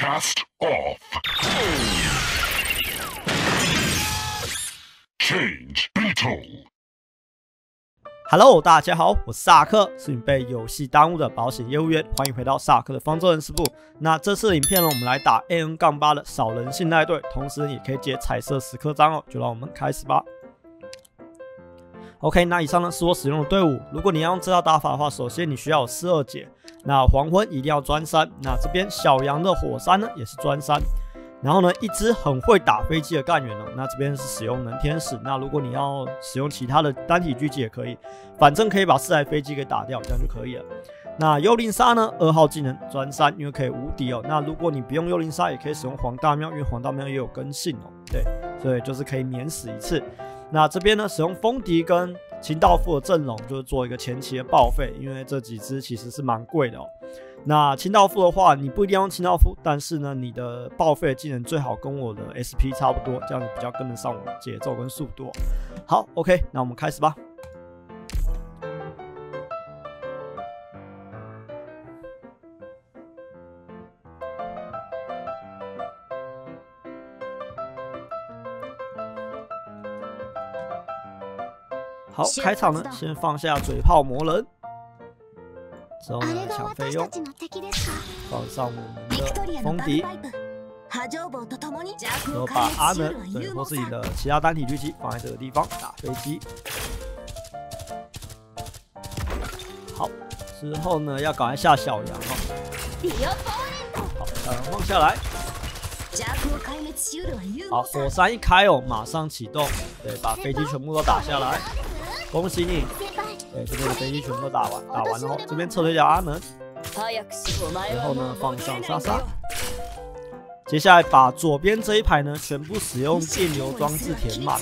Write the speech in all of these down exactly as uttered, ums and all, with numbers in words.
Cast off. Change battle. Hello， 大家好，我是萨克，是你被游戏耽误的保险业务员，欢迎回到萨克的方舟人事部。那这次的影片呢，我们来打 A N 八 的少人信赖队，同时也可以解彩色十颗章哦，就让我们开始吧。OK， 那以上呢是我使用的队伍。如果你要用这套打法的话，首先你需要有四二解，那黄昏一定要专三，那这边小羊的火山呢也是专三。然后呢，一只很会打飞机的干员哦，那这边是使用能天使。那如果你要使用其他的单体狙击也可以，反正可以把四台飞机给打掉，这样就可以了。那幽灵鲨呢，二号技能专三，因为可以无敌哦。那如果你不用幽灵鲨，也可以使用黄大喵，因为黄大喵也有根性哦。对，所以就是可以免死一次。那这边呢，使用风笛跟清道夫的阵容，就是做一个前期的报废，因为这几只其实是蛮贵的哦。那清道夫的话，你不一定要用清道夫，但是呢，你的报废的技能最好跟我的 S P 差不多，这样子比较跟得上我的节奏跟速度。好 ，OK， 那我们开始吧。好，开场呢，先放下嘴炮魔人。之后呢，抢费用，放上我们的风笛，然后把阿能对或是你的其他单体狙击放在这个地方打飞机。好，之后呢要赶快下小羊哦。好，小羊放下来。好，火山一开哦，马上启动，对，把飞机全部都打下来。恭喜你！对，这边的飞机全部都打完，打完了后，这边撤退掉阿能，然后呢放上莎莎。接下来把左边这一排呢全部使用电流装置填满。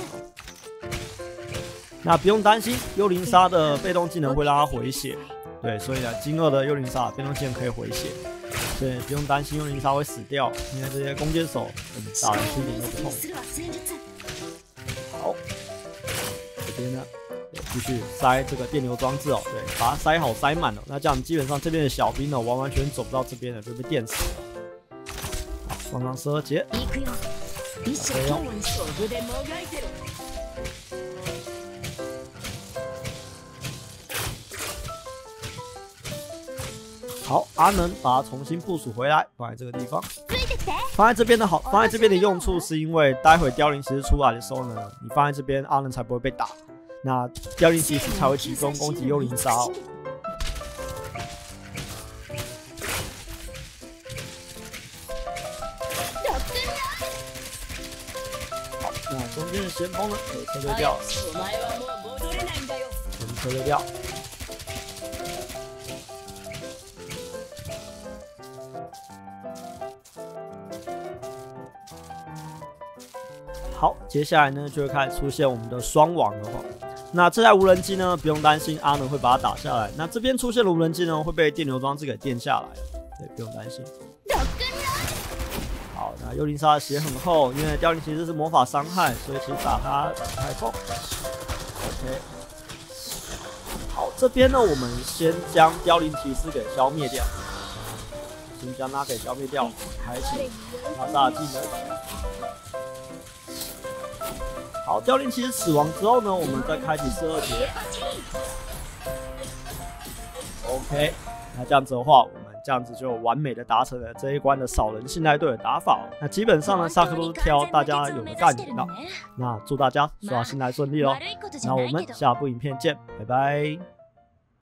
那不用担心，幽灵鲨的被动技能会让它回血，对，所以呢，金鳄的幽灵鲨被动技能可以回血，所以不用担心幽灵鲨会死掉，因为这些弓箭手嗯打人心点都不痛。好，这边呢。继续塞这个电流装置哦，对，把它塞好塞满了，那这样基本上这边的小兵呢，完完全走不到这边了，就被电死了。好，放上十二节，费用。好，阿能把它重新部署回来，放在这个地方。放在这边的好，放在这边的用处是因为待会凋零骑士出来的时候呢，你放在这边，阿能才不会被打。那凋零骑士才会集中攻击幽灵鲨哦。好，那中间的先锋呢，可以撤退掉，全部撤退掉。好，接下来呢就会开始出现我们的双王了哈。那这台无人机呢，不用担心阿能会把它打下来。那这边出现的无人机呢，会被电流装置给电下来，对，不用担心。好，那幽灵鲨的血很厚，因为凋零骑士是魔法伤害，所以其实打它不太痛。OK， 好，这边呢，我们先将凋零骑士给消灭掉，先将它给消灭掉，开启玛莎的技能。好，凋零骑士死亡之后呢，我们再开启十二节。OK， 那这样子的话，我们这样子就完美的达成了这一关的少人信赖队的打法。那基本上呢，萨克都是挑大家有的干员的。那祝大家刷新来顺利咯。那我们下部影片见，拜拜。